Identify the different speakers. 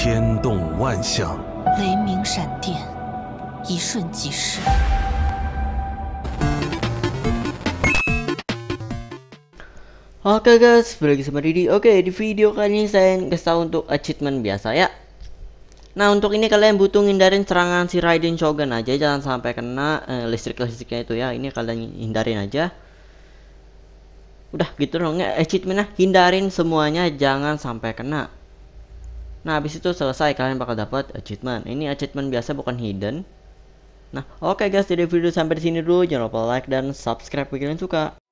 Speaker 1: 天动万象，
Speaker 2: 雷鸣闪电，一瞬即逝。
Speaker 3: Oke guys, balik sama Didi. Oke, di video kali ini saya kasih tahu untuk achievement biasa ya. Nah, untuk ini kalian butuh hindarin serangan si Raiden Shogun aja, jangan sampai kena listrik-listriknya itu ya. Ini kalian hindarin aja. Udah gitu dong ya achievementnya, hindarin semuanya jangan sampai kena. Nah, habis itu selesai kalian bakal dapat achievement. Ini achievement biasa bukan hidden. Nah, oke guys, jadi video sampai di sini dulu. Jangan lupa like dan subscribe bagi kalian suka.